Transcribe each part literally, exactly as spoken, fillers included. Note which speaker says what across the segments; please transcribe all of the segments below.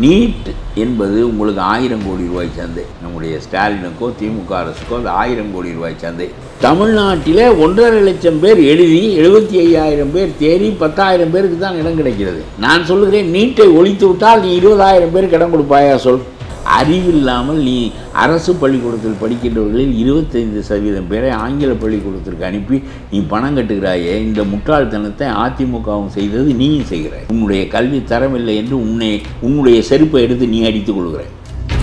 Speaker 1: NEET என்பது உங்களுக்கு ஆயிரம் கோடி ரூபாய் சந்தை. நம்முடைய ஸ்டாலினுக்கோ திமுக அரசுக்கோ அது ஆயிரம் கோடி ரூபாய் சந்தை. தமிழ்நாட்டில் ஒன்றரை லட்சம் பேர் எழுதி எழுபத்தி ஐயாயிரம் பேர் தேறி பத்தாயிரம் பேருக்கு தான் இடம் கிடைக்கிறது. நான் சொல்லுகிறேன், நீட்டை ஒழித்து விட்டால் நீ இருபதாயிரம் பேருக்கு இடம் கொடுப்பாயா சொல். அறிவில்லாமல் நீ அரசு பள்ளிக்கூடத்தில் படிக்கின்றவர்களில் இருபத்தைந்து சதவீதம் பேரை ஆங்கில பள்ளிக்கூடத்திற்கு அனுப்பி நீ பணம் கட்டுகிறாயே. இந்த முட்டாள்தனத்தை அதிமுகவும் செய்தது, நீயும் செய்கிறாய். உன்னுடைய கல்வி தரமில்லை என்று உன்னை உன்னுடைய செருப்பை எடுத்து நீ அடித்துக் கொள்கிறாய்.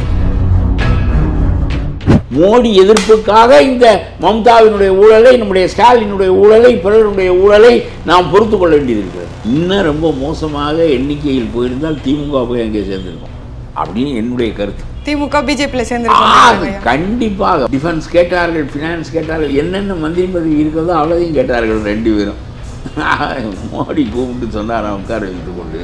Speaker 1: மோடி எதிர்ப்புக்காக இந்த மம்தாவினுடைய ஊழலை, நம்முடைய ஸ்டாலினுடைய ஊழலை, பிறருடைய ஊழலை நாம் பொறுத்து கொள்ள வேண்டியது இருக்கிறது. இன்னும் ரொம்ப மோசமாக எண்ணிக்கையில் போயிருந்தால் திமுக போய் அங்கே சேர்ந்திருக்கும் அப்படின்னு என்னுடைய கருத்து.
Speaker 2: திமுக பிஜேபியில் சேர்ந்து
Speaker 1: கண்டிப்பாக டிஃபென்ஸ் கேட்டார்கள், ஃபினான்ஸ் கேட்டார்கள், என்னென்ன மந்திரி பதவி இருக்கிறதோ அவ்வளோதையும் கேட்டார்கள் ரெண்டு பேரும். மோடி கூப்பிட்டு சொன்னார் உட்கார வைத்து கொண்டு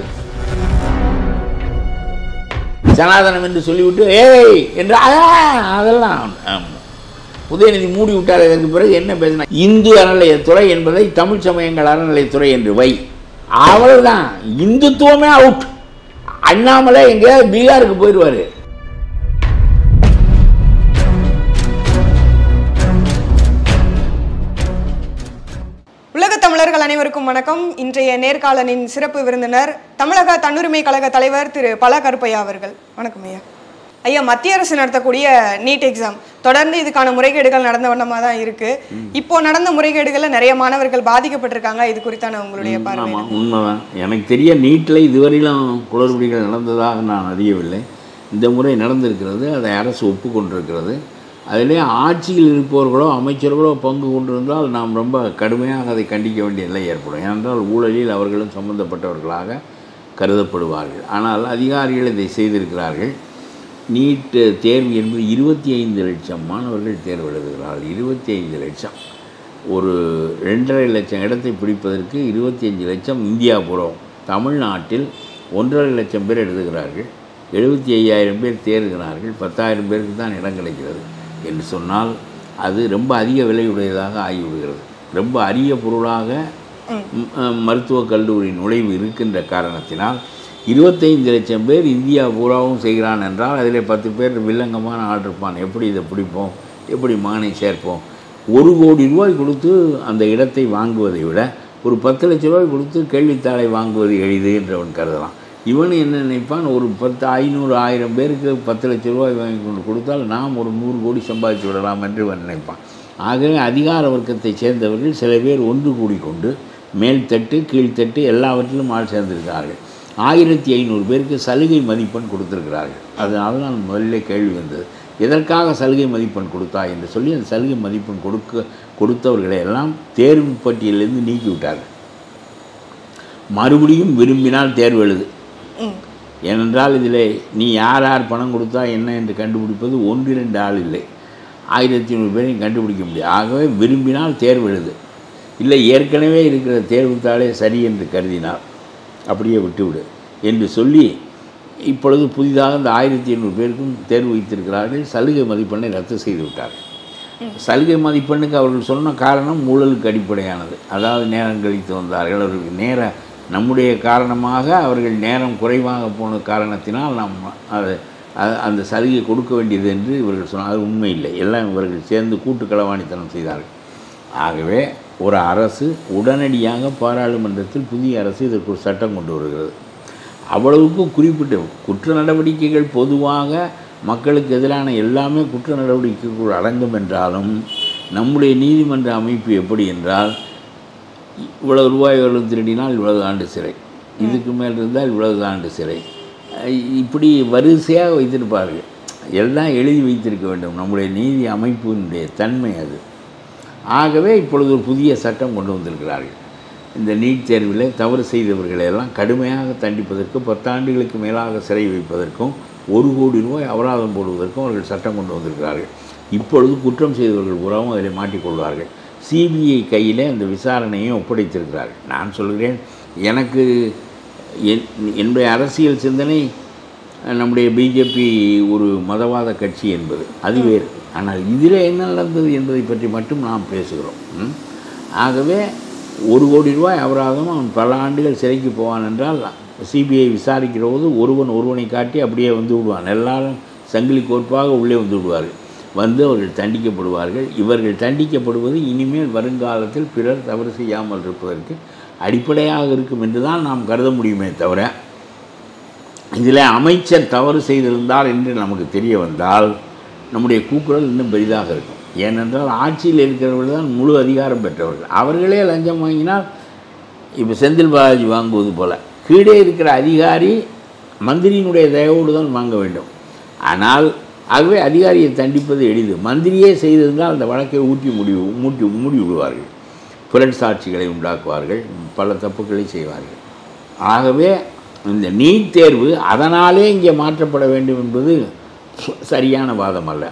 Speaker 1: சனாதனம் என்று சொல்லிவிட்டு ஏய் என்று அதெல்லாம் உதயநிதி மூடி விட்டார். அதற்கு பிறகு என்ன பேசினா, இந்து அறநிலையத்துறை என்பதை தமிழ் சமயங்கள் அறநிலையத்துறை என்று வை. அவ்வளவுதான், இந்துத்துவமே அவுட். அண்ணாமலை எங்கேயாவது பீகாருக்கு போயிடுவாரு.
Speaker 2: உலக தமிழர்கள் அனைவருக்கும் வணக்கம். இன்றைய நேர்காணலின் சிறப்பு விருந்தினர் தமிழக தன்னுரிமை கழக தலைவர் திரு பல கருப்பையா அவர்கள். வணக்கம் ஐயா. ஐயா, மத்திய அரசு நடத்தக்கூடிய நீட் எக்ஸாம் தொடர்ந்து இதுக்கான முறைகேடுகள் நடந்த வண்ணமாக தான் இருக்கு. இப்போ நடந்த முறைகேடுகள்ல நிறைய மாணவர்கள் பாதிக்கப்பட்டிருக்காங்க. இது குறித்தான உங்களுடைய பார்வை?
Speaker 1: உண்மைதான். எனக்கு தெரிய நீட்டில் இதுவரையிலும் குளறுபடிகள் நடந்ததாக நான் அறியவில்லை. இந்த முறை நடந்திருக்கிறது, அதை அரசு ஒப்புக்கொண்டிருக்கிறது. அதிலே ஆட்சியில் இருப்பவர்களோ அமைச்சர்களோ பங்கு கொண்டிருந்தால் நாம் ரொம்ப கடுமையாக அதை கண்டிக்க வேண்டிய நிலை ஏற்படும். ஏனென்றால் ஊழலில் அவர்களும் சம்பந்தப்பட்டவர்களாக கருதப்படுவார்கள். ஆனால் அதிகாரிகள் இதை செய்திருக்கிறார்கள். நீட் தேர்வு என்பது இருபத்தி ஐந்து லட்சம் மாணவர்கள் தேர்வு எழுதுகிறார்கள். இருபத்தி ஐந்து லட்சம் ஒரு ரெண்டரை லட்சம் இடத்தை பிடிப்பதற்கு இருபத்தி அஞ்சு லட்சம் இந்தியா பூரம். தமிழ்நாட்டில் ஒன்றரை லட்சம் பேர் எழுதுகிறார்கள், எழுபத்தி ஐயாயிரம் பேர் தேர்கிறார்கள், பத்தாயிரம் பேருக்கு தான் இடம் கிடைக்கிறது என்று சொன்னால் அது ரொம்ப அதிக விலையுடையதாக ஆகிவிடுகிறது. ரொம்ப அரிய பொருளாக மருத்துவக் கல்லூரி நுழைவு இருக்கின்ற காரணத்தினால் இருபத்தைந்து லட்சம் பேர் இந்தியா பூராவும் செய்கிறான் என்றால் அதில் பத்து பேர் வில்லங்கமான ஆள் இருப்பான். எப்படி இதை பிடிப்போம், எப்படி மகனை சேர்ப்போம்? ஒரு கோடி ரூபாய் கொடுத்து அந்த இடத்தை வாங்குவதை விட ஒரு பத்து லட்ச ரூபாய் கொடுத்து கேள்வித்தாளை வாங்குவது எளிது என்றவன் கருதலாம். இவன் என்ன நினைப்பான், ஒரு பத்து ஐநூறு ஆயிரம் பேருக்கு பத்து லட்ச ரூபாய் வாங்கி கொண்டு கொடுத்தால் நாம் ஒரு நூறு கோடி சம்பாதிச்சு விடலாம் என்று இவன் நினைப்பான். ஆகவே அதிகார வர்க்கத்தை சேர்ந்தவர்கள் சில பேர் ஒன்று கூடிக்கொண்டு மேல்தட்டு கீழ்த்தட்டு எல்லாவற்றிலும் ஆள் சேர்ந்திருக்கிறார்கள். ஆயிரத்தி ஐநூறு பேருக்கு சலுகை மதிப்பெண் கொடுத்துருக்கிறார்கள். அதனால தான் முதல்ல கேள்வி வந்தது, எதற்காக சலுகை மதிப்பெண் கொடுத்தா என்று சொல்லி அந்த சலுகை மதிப்பெண் கொடுக்க கொடுத்தவர்களை எல்லாம் தேர்வு பட்டியலிருந்து நீக்கி விட்டார்கள். மறுபடியும் விரும்பினால் தேர்வு எழுது. ஏனென்றால் இதில் நீ யார் யார் பணம் கொடுத்தா என்ன என்று கண்டுபிடிப்பது ஒன்று இரண்டு ஆள் இல்லை, ஆயிரத்தி ஐநூறு பேரையும் கண்டுபிடிக்க முடியாது. ஆகவே விரும்பினால் தேர்வு எழுது, இல்லை ஏற்கனவே இருக்கிற தேர்வுத்தாளே சரி என்று கருதினால் அப்படியே விட்டுவிடு என்று சொல்லி இப்பொழுது புதிதாக இந்த ஆயிரத்தி ஐநூறு பேருக்கும் தேர்வு வைத்திருக்கிறார்கள். சலுகை மதிப்பெண்ணை ரத்து செய்து விட்டார்கள். சலுகை மதிப்பெண்ணுக்கு அவர்கள் சொன்ன காரணம் ஊழலுக்கு அடிப்படையானது. அதாவது நேரம் கழித்து வந்தார்கள், அவர்களுக்கு நேர நம்முடைய காரணமாக அவர்கள் நேரம் குறைவாக போன காரணத்தினால் நாம் அது அந்த சலுகை கொடுக்க வேண்டியது என்று இவர்கள் சொன்னார். அது உண்மை இல்லை, எல்லாம் இவர்கள் சேர்ந்து கூட்டு களவாணித்தனம் செய்தார்கள். ஆகவே ஒரு அரசு உடனடியாக பாராளுமன்றத்தில் புதிய அரசு இதற்கு ஒரு சட்டம் கொண்டு வருகிறது. அவ்வளவுக்கும் குறிப்பிட்ட குற்ற நடவடிக்கைகள் பொதுவாக மக்களுக்கு எதிரான எல்லாமே குற்ற நடவடிக்கைக்குள் அடங்கும் என்றாலும் நம்முடைய நீதிமன்ற அமைப்பு எப்படி என்றால், இவ்வளவு ரூபாய் எவ்வளவு திருடினால் இவ்வளவு ஆண்டு சிறை, இதுக்கு மேல் இருந்தால் இவ்வளவு ஆண்டு சிறை, இப்படி வரிசையாக வைத்திருப்பார்கள். எல்லாம் எழுதி வைத்திருக்க வேண்டும். நம்முடைய நீதி அமைப்பினுடைய தன்மை அது. ஆகவே இப்பொழுது ஒரு புதிய சட்டம் கொண்டு வந்திருக்கிறார்கள். இந்த நீட் தேர்வில் தவறு செய்தவர்களெல்லாம் கடுமையாக தண்டிப்பதற்கு, பத்தாண்டுகளுக்கு மேலாக சிறை வைப்பதற்கும், ஒரு கோடி ரூபாய் அபராதம் போடுவதற்கும் அவர்கள் சட்டம் கொண்டு வந்திருக்கிறார்கள். இப்பொழுது குற்றம் செய்தவர்கள் பூராவும் அதில் மாட்டிக்கொள்வார்கள். சிபிஐ கையில் அந்த விசாரணையை ஒப்படைத்திருக்கிறார்கள். நான் சொல்கிறேன், எனக்கு என்னுடைய அரசியல் சிந்தனை நம்முடைய பிஜேபி ஒரு மதவாத கட்சி என்பது அது வேறு. ஆனால் இதில் என்ன நடந்தது என்பதை பற்றி மட்டும் நாம் பேசுகிறோம். ஆகவே ஒரு கோடி ரூபாய் அபராதம் அவன் பல ஆண்டுகள் சிறைக்கு போவான் என்றால் சிபிஐ விசாரிக்கிற போது ஒருவன் ஒருவனை காட்டி அப்படியே வந்து விடுவான். எல்லாரும் சங்கிலி கோர்ப்பாக உள்ளே வந்து விடுவார்கள். வந்து அவர்கள் தண்டிக்கப்படுவார்கள். இவர்கள் தண்டிக்கப்படுவது இனிமேல் வருங்காலத்தில் பிறர் தவறு செய்யாமல் இருப்பதற்கு அடிப்படையாக இருக்கும் என்று தான் நாம் கருத முடியுமே தவிர, இதில் அமைச்சர் தவறு செய்திருந்தார் என்று நமக்கு தெரிய வந்தால் நம்முடைய கூக்குரல் இன்னும் பெரிதாக இருக்கும். ஏனென்றால் ஆட்சியில் இருக்கிறவர்கள் தான் முழு அதிகாரம் பெற்றவர்கள். அவர்களே லஞ்சம் வாங்கினால் இப்போ செந்தில் பாலாஜி வாங்குவது போல் கீழே இருக்கிற அதிகாரி மந்திரியினுடைய தயவோடு தான் வாங்க வேண்டும். ஆனால் ஆகவே அதிகாரியை தண்டிப்பது எளிது. மந்திரியே செய்திருந்தால் அந்த வழக்கை ஊற்றி முடிவு மூட்டி மூடி விடுவார்கள். புரட் சாட்சிகளை உண்டாக்குவார்கள், பல தப்புக்களை செய்வார்கள். ஆகவே இந்த நீட் தேர்வு அதனாலே இங்கே மாற்றப்பட வேண்டும் என்பது சரியான வாதம் அல்ல.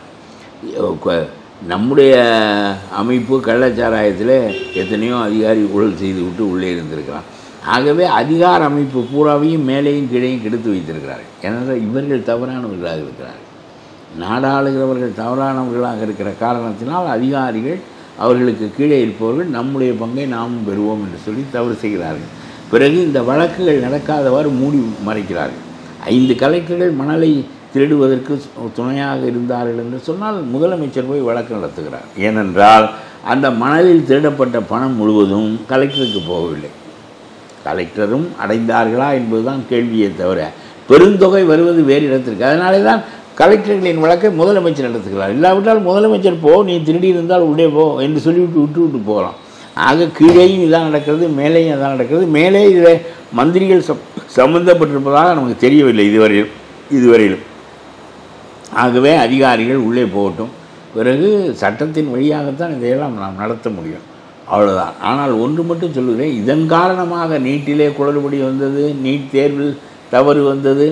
Speaker 1: நம்முடைய அமைப்பு கள்ளச்சாராயத்தில் எத்தனையோ அதிகாரி ஊழல் செய்து விட்டு உள்ளே இருந்திருக்கிறான். ஆகவே அதிகார அமைப்பு பூராவையும் மேலேயும் கீழையும் கெடுத்து வைத்திருக்கிறார்கள். ஏனென்றால் இவர்கள் தவறானவர்களாக இருக்கிறார்கள். நாடாளுகிறவர்கள் தவறானவர்களாக இருக்கிற காரணத்தினால் அதிகாரிகள் அவர்களுக்கு கீழே இருப்பவர்கள் நம்முடைய பங்கை நாமும் பெறுவோம் என்று சொல்லி தவறு செய்கிறார்கள். பிறகு இந்த வழக்குகள் நடக்காதவாறு மூடி மறைக்கிறார்கள். ஐந்து கலெக்டர்கள் மணலை திருடுவதற்கு துணையாக இருந்தார்கள் என்று சொன்னால் முதலமைச்சர் போய் வழக்கு நடத்துகிறார். ஏனென்றால் அந்த மணலில் திருடப்பட்ட பணம் முழுவதும் கலெக்டருக்கு போகவில்லை. கலெக்டரும் அடைந்தார்களா என்பதுதான் கேள்வியே தவிர பெருந்தொகை வருவது வேறு இடத்திற்கு. அதனாலே தான் கலெக்டர்களின் வழக்கை முதலமைச்சர் நடத்துகிறார். இல்லாவிட்டால் முதலமைச்சர் போ, நீ திருடி இருந்தால் உள்ளே போ என்று சொல்லிவிட்டு விட்டு விட்டு போகலாம். ஆக கீழேயும் இதான் நடக்கிறது, மேலேயும் இதான் நடக்கிறது. மேலே இதில் மந்திரிகள் சம் சம்பந்தப்பட்டிருப்பதாக நமக்கு தெரியவில்லை இதுவரையில் இதுவரையிலும். ஆகவே அதிகாரிகள் உள்ளே போகட்டும். பிறகு சட்டத்தின் வழியாகத்தான் இதையெல்லாம் நாம் நடத்த முடியும், அவ்வளோதான். ஆனால் ஒன்று மட்டும் சொல்லுகிறேன், இதன் காரணமாக நீட்டிலே குளறுபடி வந்தது, நீட் தேர்வில் தவறு வந்தது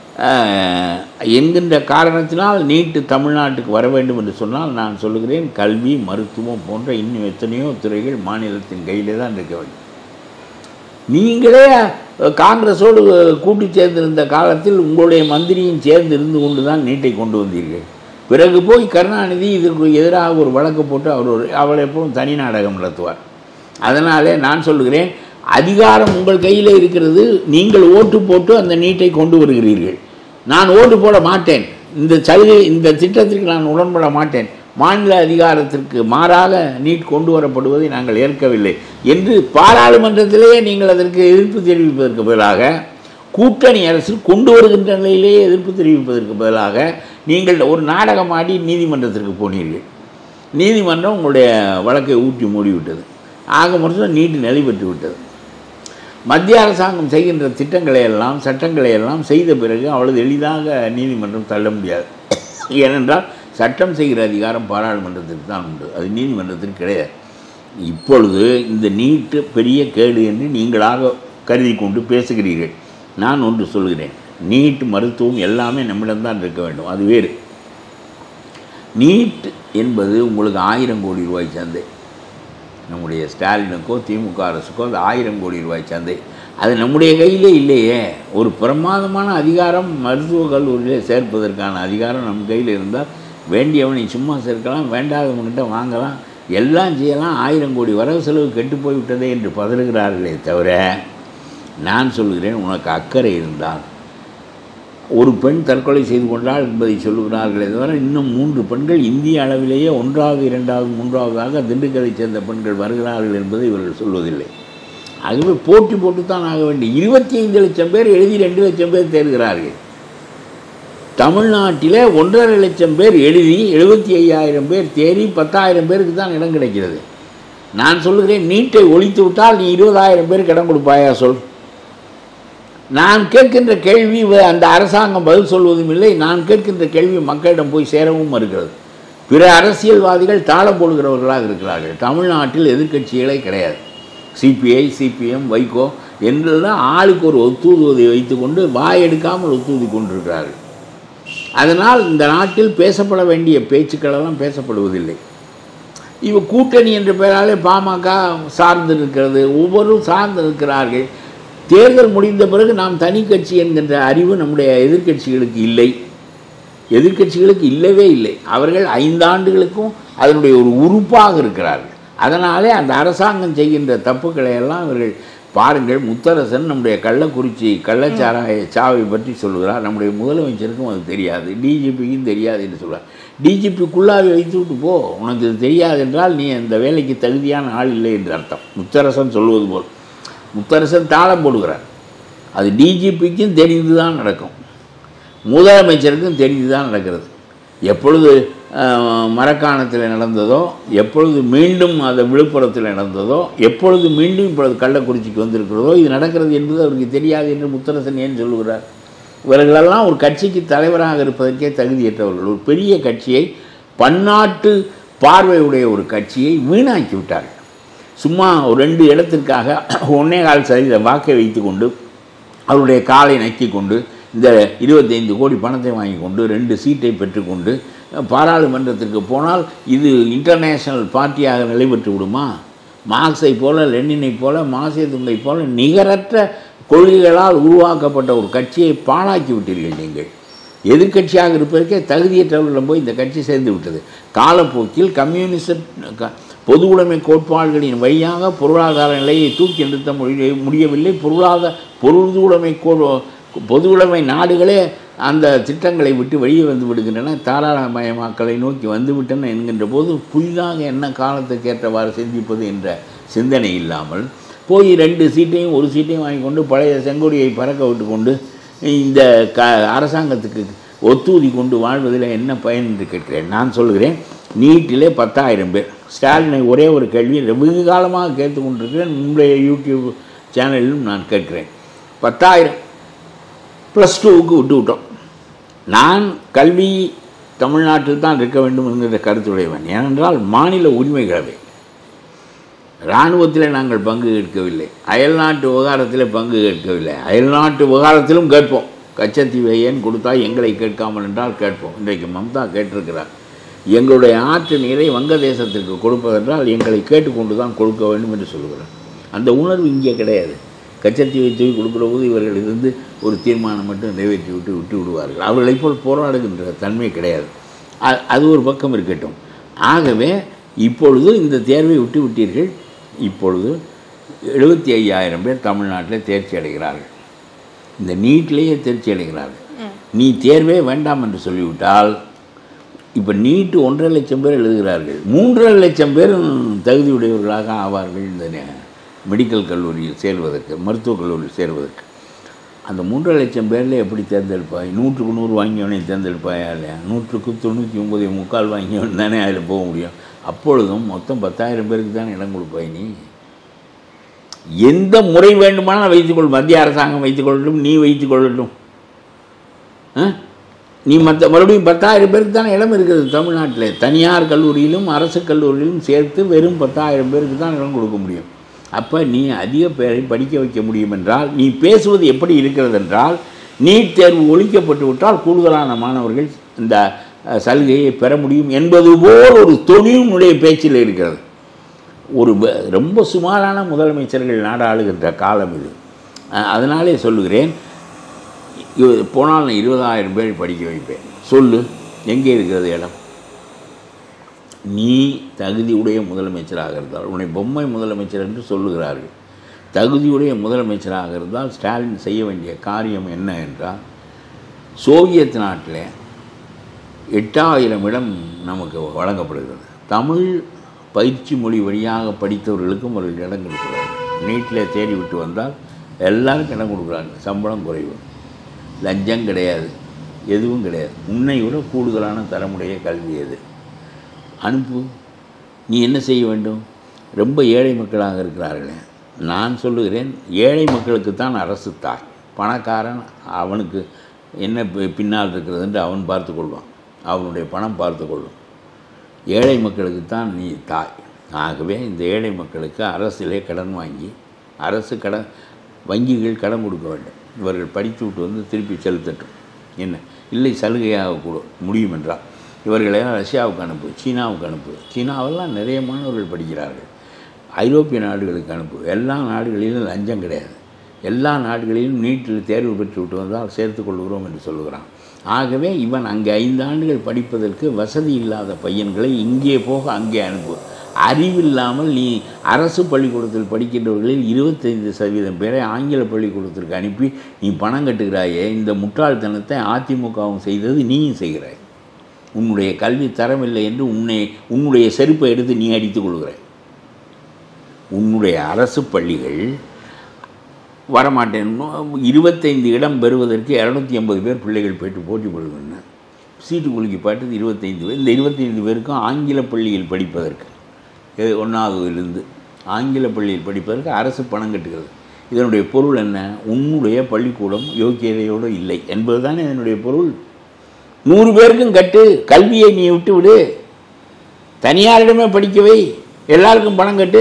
Speaker 1: என்கின்ற காரணத்தினால் நீட்டு தமிழ்நாட்டுக்கு வர வேண்டும் என்று சொன்னால் நான் சொல்லுகிறேன், கல்வி, மருத்துவம் போன்ற இன்னும் எத்தனையோ துறைகள் மாநிலத்தின் கையிலே தான் இருக்க வேண்டும். நீங்களே காங்கிரஸோடு கூட்டி சேர்ந்திருந்த காலத்தில் உங்களுடைய மந்திரியும் சேர்ந்து இருந்து கொண்டு தான் நீட்டை கொண்டு வந்தீர்கள். பிறகு போய் கருணாநிதி இதற்கு எதிராக ஒரு வழக்கு போட்டு அவர் ஒரு அவளை எப்பவும் தனி நாடகம் நடத்துவார். அதனாலே நான் சொல்லுகிறேன், அதிகாரம் உங்கள் கையில் இருக்கிறது. நீங்கள் ஓட்டு போட்டு அந்த நீட்டை கொண்டு வருகிறீர்கள். நான் ஓட்டு போட மாட்டேன், இந்த சலுகை இந்த திட்டத்திற்கு நான் உடன்பட மாட்டேன், மாநில அதிகாரத்திற்கு மாறாக நீட் கொண்டு வரப்படுவதை நாங்கள் ஏற்கவில்லை என்று பாராளுமன்றத்திலேயே நீங்கள் அதற்கு எதிர்ப்பு தெரிவிப்பதற்கு பதிலாக, கூட்டணி அரசு கொண்டு வருகின்ற நிலையிலேயே எதிர்ப்பு தெரிவிப்பதற்கு பதிலாக நீங்கள் ஒரு நாடகமாடி நீதிமன்றத்திற்கு போனீர்கள். நீதிமன்றம் உங்களுடைய வழக்கை ஊற்றி மூடிவிட்டது. ஆக மொத்தம் நீட்டு நிலை பெற்று விட்டது. மத்திய அரசாங்கம் செய்கின்ற திட்டங்களை எல்லாம் சட்டங்களை எல்லாம் செய்த பிறகு அவ்வளவு எளிதாக நீதிமன்றம் தள்ள முடியாது. ஏனென்றால் சட்டம் செய்கிற அதிகாரம் பாராளுமன்றத்திற்கு தான் உண்டு, அது நீதிமன்றத்திற்கு கிடையாது. இப்பொழுது இந்த நீட்டு பெரிய கேடு என்று நீங்களாக கருதி கொண்டு பேசுகிறீர்கள். நான் ஒன்று சொல்கிறேன், நீட், மருத்துவம் எல்லாமே நம்மிடம்தான் இருக்க வேண்டும், அது வேறு. நீட் என்பது உங்களுக்கு ஆயிரம் கோடி ரூபாய் சந்தை. நம்முடைய ஸ்டாலினுக்கோ திமுக அரசுக்கோ அது ஆயிரம் கோடி ரூபாய் சந்தை. அது நம்முடைய கையிலே இல்லையே. ஒரு பிரமாதமான அதிகாரம் மருத்துவக் கல்லூரியிலே சேர்ப்பதற்கான அதிகாரம் நம் கையில் இருந்தால் வேண்டியவனை சும்மா சேர்க்கலாம், வேண்டாதவன்கிட்ட வாங்கலாம், எல்லாம் செய்யலாம். ஆயிரம் கோடி வரவு செலவு கெட்டு போய்விட்டதே என்று பதறுகிறார்களே தவிர, நான் சொல்கிறேன், உனக்கு அக்கறை இருந்தால் ஒரு பெண் தற்கொலை செய்து கொண்டாள் என்பதை சொல்லுகிறார்களே தவிர, இன்னும் மூன்று பெண்கள் இந்திய அளவிலேயே ஒன்றாவது இரண்டாவது மூன்றாவதாக திண்டுக்கலை சேர்ந்த பெண்கள் வருகிறார்கள் என்பதை இவர்கள் சொல்வதில்லை. ஆகவே போட்டி போட்டுத்தான் ஆக வேண்டும். இருபத்தி ஐந்து லட்சம் பேர் எழுதி ரெண்டு லட்சம் பேர் தேர்கிறார்கள். தமிழ்நாட்டில் ஒன்றரை லட்சம் பேர் எழுதி எழுபத்தி ஐயாயிரம் பேர் தேறி பத்தாயிரம் பேருக்கு தான் இடம் கிடைக்கிறது. நான் சொல்லுகிறேன், நீட்டை ஒழித்து விட்டால் நீ இருபதாயிரம் பேருக்கு இடம் கொடுப்பாயா சொல். நான் கேட்கின்ற கேள்வி அந்த அரசாங்கம் பதில் சொல்வதும் இல்லை. நான் கேட்கின்ற கேள்வி மக்களிடம் போய் சேரவும் மறுக்கிறது. பிற அரசியல்வாதிகள் தாளம் போடுகிறவர்களாக இருக்கிறார்கள். தமிழ்நாட்டில் எதிர்க்கட்சிகளே கிடையாது. சிபிஐ, சிபிஎம், வைகோ என்றெல்லாம் ஆளுக்கு ஒரு ஒத்துதுவதை வைத்துக்கொண்டு வாய் எடுக்காமல் ஒத்துதி கொண்டிருக்கிறார்கள். அதனால் இந்த நாட்டில் பேசப்பட வேண்டிய பேச்சுக்களெல்லாம் பேசப்படுவதில்லை. இவ கூட்டணி என்ற பெயராலே பாமக சார்ந்து இருக்கிறது, ஒவ்வொருவரும் சார்ந்து இருக்கிறார்கள். தேர்தல் முடிந்த பிறகு நாம் தனி கட்சி என்கின்ற அறிவு நம்முடைய எதிர்க்கட்சிகளுக்கு இல்லை. எதிர்க்கட்சிகளுக்கு இல்லவே இல்லை. அவர்கள் ஐந்தாண்டுகளுக்கும் அதனுடைய ஒரு உறுப்பாக இருக்கிறார்கள். அதனாலே அந்த அரசாங்கம் செய்கின்ற தப்புக்களை எல்லாம் இவர்கள் பாருங்கள், முத்தரசன் நம்முடைய கள்ளக்குறிச்சி கள்ளச்சாராய சாவை பற்றி சொல்லுகிறார். நம்முடைய முதலமைச்சருக்கும் அது தெரியாது, டிஜிபிக்கும் தெரியாது என்று சொல்கிறார். டிஜிபிக்குள்ளாக வைத்து விட்டு போ, உனக்கு இது தெரியாது என்றால் நீ அந்த வேலைக்கு தகுதியான ஆள் இல்லை என்று அர்த்தம். முத்தரசன் சொல்வது போல் முத்தரசன் தாளம் போடுகிறார். அது டிஜிபிக்கும் தெரிந்து தான் நடக்கும், முதலமைச்சருக்கும் தெரிந்து தான் நடக்கிறது. எப்பொழுது மரக்காணத்தில் நடந்ததோ, எப்பொழுது மீண்டும் அது விழுப்புரத்தில் நடந்ததோ, எப்பொழுது மீண்டும் இப்பொழுது கள்ளக்குறிச்சிக்கு வந்திருக்கிறதோ, இது நடக்கிறது என்பது அவருக்கு தெரியாது என்று முத்தரசன் ஏன் சொல்லுகிறார்? இவர்களெல்லாம் ஒரு கட்சிக்கு தலைவராக இருப்பதற்கே தகுதியற்றவர்கள். ஒரு பெரிய கட்சியை, பன்னாட்டு பார்வையுடைய ஒரு கட்சியை வீணாக்கி விட்டார்கள். சும்மா ஒரு ரெண்டு இடத்திற்காக ஒன்னே கால் சதவீத வாக்கை வைத்து கொண்டு அவருடைய காலை நக்கி கொண்டு இந்த இருபத்தைந்து கோடி பணத்தை வாங்கி கொண்டு ரெண்டு சீட்டை பெற்றுக்கொண்டு பாராளுமன்றத்திற்கு போனால் இது இன்டர்நேஷ்னல் பார்ட்டியாக நிலைபெற்று விடுமா? மார்க்ஸை போல, லெனினை போல, மாசேதுங்கை போல நிகரற்ற கொள்கைகளால் உருவாக்கப்பட்ட ஒரு கட்சியை பாழாக்கி விட்டீர்கள். நீங்கள் எதிர்கட்சியாக இருப்பதற்கே தகுதியற்றவர்களிடம் போய் இந்த கட்சி சேர்ந்து விட்டது. காலப்போக்கில் கம்யூனிஸ்ட் பொது உடைமை கோட்பாடுகளின் வழியாக பொருளாதார நிலையை தூக்கி நிறுத்த முடியவில்லை. பொருளாதார பொருள் உடைமை கோ பொது உடைமை நாடுகளே அந்த திட்டங்களை விட்டு வெளியே வந்து விடுகின்றன, தாராளமயமாக்கலை நோக்கி வந்துவிட்டன என்கின்ற போது புதிதாக என்ன காலத்துக்கு ஏற்றவாறு சிந்திப்பது என்ற சிந்தனை இல்லாமல் போய் ரெண்டு சீட்டையும் ஒரு சீட்டையும் வாங்கி கொண்டு பழைய செங்கொடியை பறக்க விட்டு கொண்டு இந்த க அரசாங்கத்துக்கு ஒத்துதி கொண்டு வாழ்வதில் என்ன பயன் என்று கேட்கிறேன். நான் சொல்கிறேன், நீட்டிலே பத்தாயிரம் பேர். ஸ்டாலினை ஒரே ஒரு கேள்வி வெகு காலமாக கேட்டு கொண்டிருக்கிறேன், நம்முடைய யூடியூப் சேனலிலும் நான் கேட்கிறேன். பத்தாயிரம் ப்ளஸ் டூவுக்கு விட்டு விட்டோம். நான் கல்வி தமிழ்நாட்டில் தான் இருக்க வேண்டும் என்கிற கருத்துடையவன். ஏனென்றால் மாநில உரிமைகளவை, இராணுவத்தில் நாங்கள் பங்கு கேட்கவில்லை, அயல்நாட்டு விவகாரத்தில் பங்கு கேட்கவில்லை. அயல்நாட்டு விவகாரத்திலும் கேட்போம். கச்சத்தீவை ஏன் கொடுத்தா எங்களை கேட்காமல் என்றால் கேட்போம். இன்றைக்கு மம்தா கேட்டிருக்கிறார், எங்களுடைய ஆற்று நீரை வங்கதேசத்திற்கு கொடுப்பதென்றால் எங்களை கேட்டுக்கொண்டு தான் கொடுக்க வேண்டும் என்று சொல்லுகிறார். அந்த உணர்வு இங்கே கிடையாது. கச்சத்தீவை தூக்கி கொடுக்குற போது இவர்கள் இருந்து ஒரு தீர்மானம் மட்டும் நிறைவேற்றி விட்டு விட்டு விடுவார்கள். அவர்களைப் போல் போராடுகின்ற தன்மை கிடையாது. அது ஒரு பக்கம் இருக்கட்டும். ஆகவே இப்பொழுது இந்த தேர்வை விட்டு விட்டீர்கள். இப்பொழுது எழுபத்தி ஐயாயிரம் பேர் தமிழ்நாட்டில் தேர்ச்சி அடைகிறார்கள். இந்த நீட்லேயே தேர்ச்சி அடைகிறார்கள். நீ தேர்வே வேண்டாம் என்று சொல்லிவிட்டால் இப்போ நீட்டு ஒன்றரை லட்சம் பேர் எழுதுகிறார்கள். மூன்றரை லட்சம் பேரும் தகுதியுடையவர்களாக ஆவார்கள் இந்த மெடிக்கல் கல்லூரியில் சேர்வதற்கு, மருத்துவக் கல்லூரியில் சேர்வதற்கு. அந்த மூன்றரை லட்சம் பேரில் எப்படி தேர்ந்தெடுப்பாய்? நூற்றுக்கு நூறு வாங்கியவனே தேர்ந்தெடுப்பாயா இல்லையா? நூற்றுக்கு தொண்ணூற்றி ஒம்பது முக்கால் வாங்கியவன் தானே அதில் போக முடியும். அப்பொழுதும் மொத்தம் பத்தாயிரம் பேருக்கு தான் இடம் கொடுப்பாய். நீ எந்த முறை வேண்டுமானால் வைத்துக்கொள், மத்திய அரசாங்கம் வைத்துக்கொள்ளட்டும், நீ வைத்துக்கொள்ளட்டும். நீ மற்ற மறுபடியும் பத்தாயிரம் பேருக்கு தானே இடம் இருக்கிறது தமிழ்நாட்டில். தனியார் கல்லூரியிலும் அரசு கல்லூரியிலும் சேர்த்து வெறும் பத்தாயிரம் பேருக்கு தான் இடம் கொடுக்க முடியும். அப்போ நீ அதிக பேரை படிக்க வைக்க முடியும் என்றால், நீ பேசுவது எப்படி இருக்கிறது என்றால், நீட் தேர்வு ஒழிக்கப்பட்டு விட்டால் கூடுதலான மாணவர்கள் இந்த சலுகையை பெற முடியும் என்பது போல் ஒரு தொழில்முறை பேச்சில் இருக்கிறது. ஒரு ரொம்ப சுமாரான முதலமைச்சர்கள் நாடாளுகின்ற காலம் இது. அதனாலே சொல்லுகிறேன், போனால் நான் இருபதாயிரம் பேர் படிக்க வைப்பேன். சொல்லு, எங்கே இருக்கிறது இடம்? நீ தகுதியுடைய முதலமைச்சராக இருந்தால், உன்னை பொம்மை முதலமைச்சர் என்று சொல்லுகிறார்கள். தகுதியுடைய முதலமைச்சராக இருந்தால் ஸ்டாலின் செய்ய வேண்டிய காரியம் என்ன என்றால், சோவியத் நாட்டில் எட்டாயிரம் இடம் நமக்கு வழங்கப்படுகிறது. தமிழ் பயிற்சி மொழி வழியாக படித்தவர்களுக்கும் ஒரு இடம் கொடுக்குறாங்க. நீட்டில் தேடி விட்டு வந்தால் எல்லாருக்கும் இடம் கொடுக்குறாங்க. சம்பளம் குறைவு, லஞ்சம் கிடையாது, எதுவும் கிடையாது. உன்னை விட கூடுதலான தரமுடைய கல்வி எது? அனுப்பு. நீ என்ன செய்ய வேண்டும்? ரொம்ப ஏழை மக்களாக இருக்கிறார்களே, நான் சொல்லுகிறேன், ஏழை மக்களுக்கு தான் அரசு தாய். பணக்காரன் அவனுக்கு என்ன பின்னால் இருக்கிறது என்று அவன் பார்த்து கொள்வான், அவனுடைய பணம் பார்த்து கொள்ளும். ஏழை மக்களுக்கு தான் நீ தாய். ஆகவே இந்த ஏழை மக்களுக்கு அரசிலே கடன் வாங்கி, அரசு கடன் வங்கிகள் கடன் கொடுக்க வேண்டும். இவர்கள் படித்து விட்டு வந்து திருப்பி செலுத்தட்டும். என்ன இல்லை சலுகையாக கூட முடியும் என்றால் இவர்களெல்லாம் ரஷ்யாவுக்கு அனுப்பு, சீனாவுக்கு அனுப்பு. சீனாவெல்லாம் நிறைய மாணவர்கள் படிக்கிறார்கள். ஐரோப்பிய நாடுகளுக்கு அனுப்பு. எல்லா நாடுகளிலும் லஞ்சம் கிடையாது. எல்லா நாடுகளிலும் நீட்டில் தேர்வு பெற்று விட்டு வந்தால் சேர்த்துக் கொள்கிறோம் என்று சொல்லுகிறான். ஆகவே இவன் அங்கே ஐந்து ஆண்டுகள் படிப்பதற்கு வசதி இல்லாத பையன்களை இங்கே போக அங்கே அனுப்பு. அறிவில்லாமல் நீ அரசு பள்ளிக்கூடத்தில் படிக்கின்றவர்களில் இருபத்தைந்து சதவீதம் பேரை ஆங்கில பள்ளிக்கூடத்திற்கு அனுப்பி நீ பணம் கட்டுகிறாயே, இந்த முட்டாள்தனத்தை அதிமுகவும் செய்தது, நீயும் செய்கிறாய். உன்னுடைய கல்வி தரமில்லை என்று உன்னை உன்னுடைய செருப்பை எடுத்து நீ அடித்துக் கொள்கிறாய். உன்னுடைய அரசு பள்ளிகள் வரமாட்டேன், இருபத்தைந்து இடம் பெறுவதற்கு இரநூத்தி ஐம்பது பேர் பிள்ளைகள் போய்ட்டு போட்டி போடுகின்றன. சீட்டு குலுக்கி பாட்டது இருபத்தைந்து பேர். இந்த இருபத்தைந்து பேருக்கும் ஆங்கில பள்ளியில் படிப்பதற்கு, ஒன்றாவதிலிருந்து ஆங்கில பள்ளியில் படிப்பதற்கு அரசு பணம் கட்டுகிறது. இதனுடைய பொருள் என்ன? உன்னுடைய பள்ளிக்கூடம் யோக்கியதையோடு இல்லை என்பது தானே இதனுடைய பொருள். நூறு பேருக்கும் கட்டு, கல்வியை நீ விட்டு விடு, தனியாரிடமே படிக்கவை, எல்லாருக்கும் பணம் கட்டு.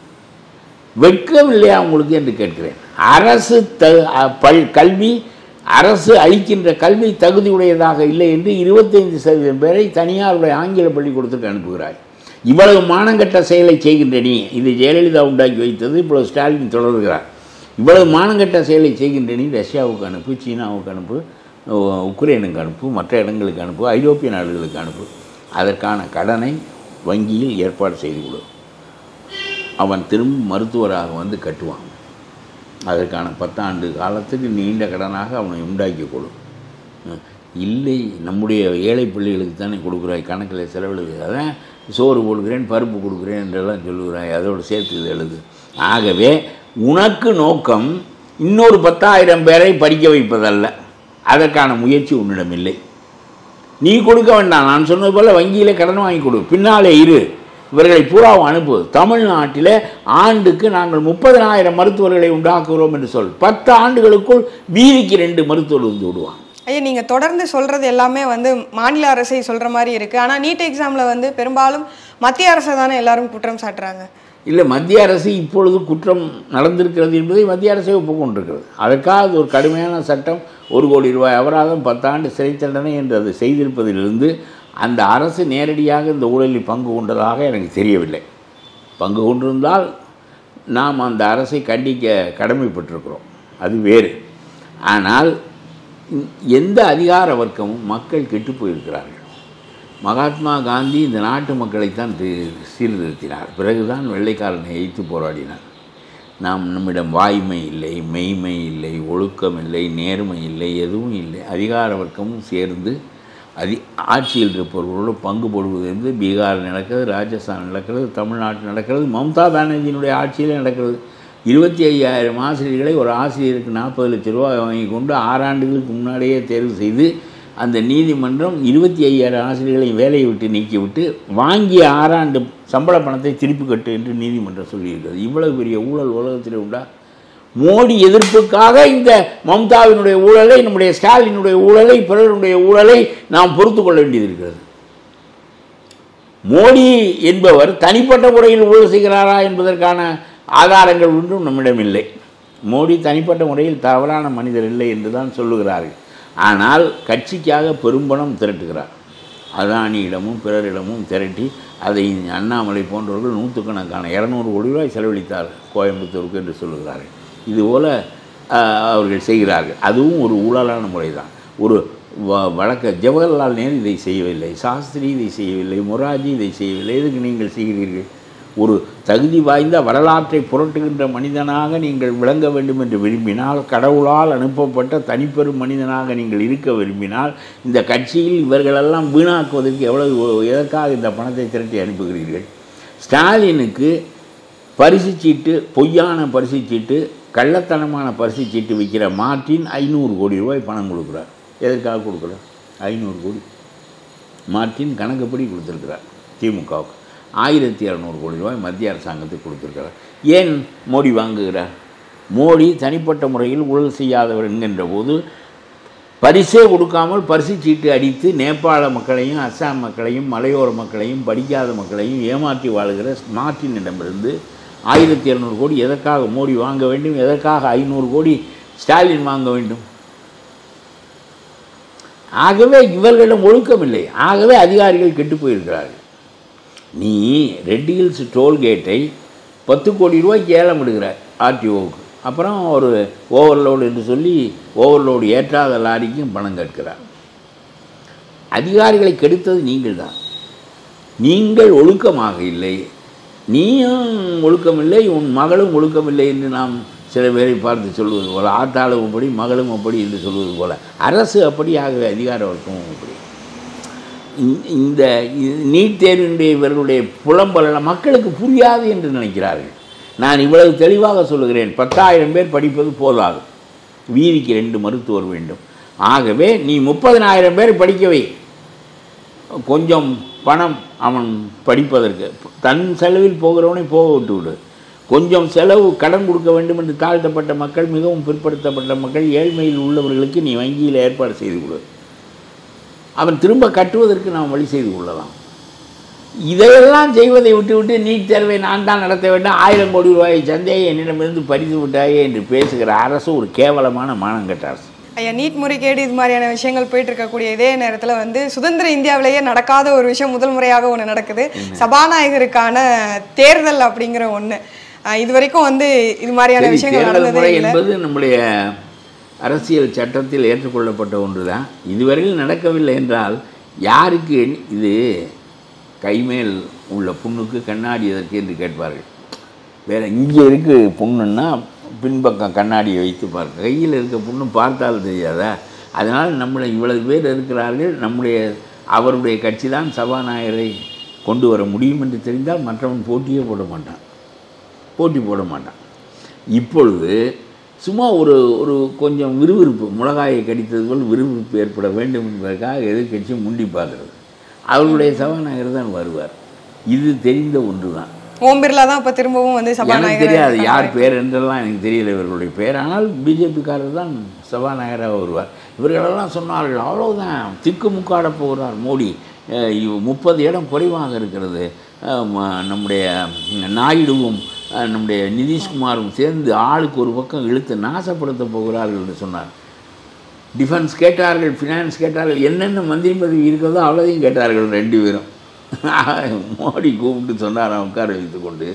Speaker 1: வெட்கம் இல்லையா உங்களுக்கு என்று கேட்கிறேன். அரசு த பல் கல்வி அரசு அளிக்கின்ற கல்வி தகுதியுடையதாக இல்லை என்று இருபத்தைந்து சதவீதம் பேரை தனியாருடைய ஆங்கில பள்ளிக்கூடத்துக்கு அனுப்புகிறாய். இவ்வளவு மானங்கட்ட செயலை செய்கின்ற நீ, இது ஜெயலலிதா உண்டாக்கி வைத்தது, இப்பொழுது ஸ்டாலின் தொடர்கிறார். இவ்வளவு மானங்கட்ட செயலை செய்கின்ற நீ ரஷ்யாவுக்கு அனுப்பு, சீனாவுக்கு அனுப்பு, உக்ரைனுக்கு அனுப்பு, மற்ற இடங்களுக்கு அனுப்பு, ஐரோப்பிய நாடுகளுக்கு அனுப்பு. அதற்கான கடனை வங்கியில் ஏற்பாடு செய்து கொடு. அவன் திரும்ப மருத்துவராக வந்து கட்டுவான். அதற்கான பத்தாண்டு காலத்துக்கு நீண்ட கடனாக அவனை உண்டாக்கி கொடு. இல்லை, நம்முடைய ஏழை பிள்ளைகளுக்கு தானே கொடுக்குறாய், கணக்கில் செலவிடுது, அதான் சோறு கொடுக்குறேன், பருப்பு கொடுக்குறேன் என்றெல்லாம் சொல்லுகிறாய், அதோடு சேர்த்து இது எழுது. ஆகவே உனக்கு நோக்கம் இன்னொரு பத்தாயிரம் பேரை படிக்க வைப்பதல்ல. அதற்கான முயற்சி உன்னிடம் இல்லை. நீ கொடுக்க வேண்டாம். நான் சொன்னது போல் வங்கியில் கடன் வாங்கி கொடு, பின்னாலே இரு, இவர்களை பூராவும் அனுப்பு. தமிழ்நாட்டில் ஆண்டுக்கு நாங்கள் முப்பதனாயிரம் மருத்துவர்களை உண்டாக்குகிறோம் என்று சொல். பத்து ஆண்டுகளுக்குள் வீதிக்கு ரெண்டு மருத்துவர் வந்து விடுவான்.
Speaker 2: ஐயா, நீங்கள் தொடர்ந்து சொல்கிறது எல்லாமே வந்து மாநில அரசை சொல்கிற மாதிரி இருக்குது. ஆனால் நீட் எக்ஸாமில் வந்து பெரும்பாலும் மத்திய அரசை தானே எல்லாரும் குற்றம் சாட்டுறாங்க.
Speaker 1: இல்லை, மத்திய அரசு இப்பொழுது குற்றம் நடந்திருக்கிறது என்பதை மத்திய அரசை ஒப்புக்கொண்டிருக்கிறது. அதற்காக ஒரு கடுமையான சட்டம், ஒரு கோடி ரூபாய் அபராதம், பத்தாண்டு சிறை தண்டனை என்று அது செய்திருப்பதிலிருந்து அந்த அரசு நேரடியாக இந்த ஊழலில் பங்கு கொண்டதாக எனக்கு தெரியவில்லை. பங்கு கொண்டிருந்தால் நாம் அந்த அரசை கண்டிக்க கடமைப்பட்டிருக்கிறோம், அது வேறு. ஆனால் எந்த அதிகார வர்க்கமும் மக்கள் கெட்டு போயிருக்கிறார்கள். மகாத்மா காந்தி இந்த நாட்டு மக்களைத்தான் சீர்திருத்தினார். பிறகுதான் வெள்ளைக்காரனை எதிர்த்து போராடினார். நாம் நம்மிடம் வாய்மை இல்லை, மெய்மை இல்லை, ஒழுக்கம் இல்லை, நேர்மை இல்லை, எதுவும் இல்லை. அதிகார வர்க்கமும் சேர்ந்து அதி ஆட்சியில் இருப்பவர்களோடு பங்கு போடுவது என்று பீகார் நடக்கிறது, ராஜஸ்தான் நடக்கிறது, தமிழ்நாட்டில் நடக்கிறது, மம்தா பானர்ஜியினுடைய ஆட்சியிலே நடக்கிறது. இருபத்தி ஐயாயிரம் ஆசிரியர்களை ஒரு ஆசிரியருக்கு நாற்பது லட்சம் ரூபாய் வாங்கி கொண்டு ஆறாண்டுகளுக்கு முன்னாடியே தேர்வு செய்து அந்த நீதிமன்றம் இருபத்தி ஐயாயிரம் ஆசிரியர்களை வேலையை விட்டு நீக்கிவிட்டு வாங்கிய ஆறாண்டு சம்பள பணத்தை திருப்பி கட்டு என்று நீதிமன்றம் சொல்லியிருக்கிறது. இவ்வளவு பெரிய ஊழல் உலகத்தில் உண்டா? மோடி எதிர்ப்புக்காக இந்த மம்தாவினுடைய ஊழலை, நம்முடைய ஸ்டாலினுடைய ஊழலை, பிறருடைய ஊழலை நாம் பொறுத்து கொள்ள வேண்டியது இருக்கிறது. மோடி என்பவர் தனிப்பட்ட முறையில் ஊழல் செய்கிறாரா என்பதற்கான ஆதாரங்கள் ஒன்றும் நம்மிடம் இல்லை. மோடி தனிப்பட்ட முறையில் தவறான மனிதர் இல்லை என்று தான் சொல்லுகிறார்கள். ஆனால் கட்சிக்காக பெரும்பணம் திரட்டுகிறார். அதானியிடமும் பிறரிடமும் திரட்டி அதை அண்ணாமலை போன்றவர்கள் நூற்றுக்கணக்கான இரநூறு கோடி ரூபாய் செலவழித்தார் கோயம்புத்தூருக்கு என்று சொல்லுகிறார்கள். இதுபோல் அவர்கள் செய்கிறார்கள். அதுவும் ஒரு ஊழலான முறை தான். ஒரு வ வழக்க ஜவஹர்லால் நேரு இதை செய்யவில்லை, சாஸ்திரி இதை செய்யவில்லை, மொராஜி இதை செய்யவில்லை. எதுக்கு நீங்கள் செய்கிறீர்கள்? ஒரு தகுதி வாய்ந்த வரலாற்றை புரட்டுகின்ற மனிதனாக நீங்கள் விளங்க வேண்டும் என்று விரும்பினால், கடவுளால் அனுப்பப்பட்ட தனிப்பெரும் மனிதனாக நீங்கள் இருக்க விரும்பினால், இந்த கட்சியில் இவர்களெல்லாம் வீணாக்குவதற்கு எவ்வளவு எதற்காக இந்த பணத்தை திரட்டி அனுப்புகிறீர்கள்? ஸ்டாலினுக்கு பரிசு சீட்டு, பொய்யான பரிசு சீட்டு, கள்ளத்தனமான பரிசு சீட்டு விற்கிற மார்ட்டின் ஐநூறு கோடி ரூபாய் பணம் கொடுக்குறார். எதற்காக கொடுக்குறார்? ஐநூறு கோடி மார்ட்டின் கணக்குப்படி கொடுத்துருக்கிறார். திமுகவுக்கு ஆயிரத்தி இரநூறு கோடி ரூபாய் மத்திய அரசாங்கத்துக்கு கொடுத்துருக்கிறார். ஏன் மோடி வாங்குகிறார்? மோடி தனிப்பட்ட முறையில் ஊழல் செய்யாதவர் என்கின்ற போது பரிசே கொடுக்காமல் பரிசு சீட்டு அடித்து நேபாள மக்களையும், அஸ்ஸாம் மக்களையும், மலையோர மக்களையும், படிக்காத மக்களையும் ஏமாற்றி வாழ்கிற மார்ட்டினிடமிருந்து ஆயிரத்தி இரநூறு கோடி எதற்காக மோடி வாங்க வேண்டும்? எதற்காக ஐநூறு கோடி ஸ்டாலின் வாங்க வேண்டும்? ஆகவே இவர்களிடம் ஒழுக்கம் இல்லை. ஆகவே அதிகாரிகள் கெட்டு போயிருக்கிறார்கள். நீ ரெட் ஹில்ஸ் டோல்கேட்டை பத்து கோடி ரூபாய்க்கு ஏலம் விடுகிறார் ஆர்டிஓவுக்கு. அப்புறம் ஒரு ஓவர்லோடு என்று சொல்லி ஓவர்லோடு ஏற்றாத லாரிக்கும் பணம் கேட்கிறார். அதிகாரிகளை கெடுத்தது நீங்கள் தான். நீங்கள் ஒழுக்கமாக இல்லை, நீயும் ஒழுக்கமில்லை, உன் மகளும் ஒழுக்கமில்லை என்று நாம் சில பேரை பார்த்து சொல்வது போல், ஆத்தாளும் அப்படி மகளும் அப்படி என்று சொல்வது போல் அரசு அப்படி, ஆகவே அதிகார வர்க்கமும் அப்படி. இந்த நீட் தேர்வினுடைய இவர்களுடைய புலம்பல மக்களுக்கு புரியாது என்று நினைக்கிறார்கள். நான் இவ்வளவு தெளிவாக சொல்லுகிறேன், பத்தாயிரம் பேர் படிப்பது போதாது, வீதிக்கு ரெண்டு மருத்துவர் வேண்டும். ஆகவே நீ முப்பதினாயிரம் பேர் படிக்கவை, கொஞ்சம் பணம் அவன் படிப்பதற்கு தன் செலவில் போகிறவனை போக விட்டு விடு, கொஞ்சம் செலவு கடன் கொடுக்க வேண்டும் என்று தாழ்த்தப்பட்ட மக்கள், மிகவும் பிற்படுத்தப்பட்ட மக்கள், ஏழ்மையில் உள்ளவர்களுக்கு நீ வங்கியில் ஏற்பாடு செய்து கொடு, அவன் திரும்ப கட்டுவதற்கு நாம் வழி செய்து கொள்ளலாம். இதையெல்லாம் செய்வதை விட்டுவிட்டு நீட் தேர்வை நான் தான் நடத்த வேண்டும், ஆயிரம் கோடி ரூபாயை சந்தையை என்னிடமிருந்து பறித்து விட்டாயே என்று பேசுகிற அரசு ஒரு கேவலமான மானங்கெட்ட அரசு.
Speaker 2: ஐயா, நீட் முறைகேடு இது மாதிரியான விஷயங்கள் போயிட்டு இருக்கக்கூடிய இதே நேரத்தில் வந்து சுதந்திர இந்தியாவிலேயே நடக்காத ஒரு விஷயம் முதல் முறையாக ஒன்று நடக்குது, சபாநாயகருக்கான தேர்தல் அப்படிங்கிற ஒன்று. இது வரைக்கும் வந்து இது மாதிரியான விஷயங்கள் நடந்ததே இல்லை
Speaker 1: என்பது நம்முடைய அரசியல் சட்டத்தில் ஏற்றுக்கொள்ளப்பட்ட ஒன்று தான். இதுவரையில் நடக்கவில்லை என்றால் யாருக்கு இது கைமேல் உள்ள புண்ணுக்கு கண்ணாடி எதற்கு என்று கேட்பார்கள். வேறு இங்கே இருக்கு புண்ணுன்னா பின்பக்கம் கண்ணாடியை வைத்து பார்க்க, கையில் இருக்க புண்ணு பார்த்தால் தெரியாதா? அதனால் நம்மளை இவ்வளவு பேர் இருக்கிறார்கள், நம்முடைய அவருடைய கட்சி தான் சபாநாயகரை கொண்டு வர முடியும் என்று தெரிந்தால் மற்றவன் போட்டியே போட மாட்டான், போட்டி போட மாட்டான். இப்பொழுது சும்மா ஒரு ஒரு கொஞ்சம் விறுவிறுப்பு, மிளகாயை கடித்தது போல் விறுவிறுப்பு ஏற்பட வேண்டும் என்பதற்காக எதிர்கட்சி முண்டி பார்க்கிறது. அவர்களுடைய சபாநாயகர் தான் வருவார், இது தெரிந்த ஒன்று தான்.
Speaker 2: ஓம் பிர்லா தான் இப்போ திரும்பவும் வந்து சபாநாயகர்
Speaker 1: தெரியாது, யார் பேர் என்றெல்லாம் எனக்கு தெரியல இவர்களுடைய பேர். ஆனால் பிஜேபிக்காரர் தான் சபாநாயகராக வருவார். இவர்களெல்லாம் சொன்னார்கள், அவ்வளோதான் திக்கு முக்காட போகிறார் மோடி, முப்பது இடம் குறைவாக இருக்கிறது, நம்முடைய நாயுடுவும் நம்முடைய நிதிஷ்குமாரும் சேர்ந்து ஆளுக்கு ஒரு பக்கம் இழுத்து நாசப்படுத்த போகிறார்கள் என்று சொன்னார். டிஃபென்ஸ் கேட்டார்கள், ஃபினான்ஸ் கேட்டார்கள், என்னென்ன மந்திரி பதவி இருக்கிறதோ அவ்வளோதையும் கேட்டார்கள் ரெண்டு பேரும். மோடி கூப்பிட்டு சொன்னார், உட்கார வைத்து கொண்டு,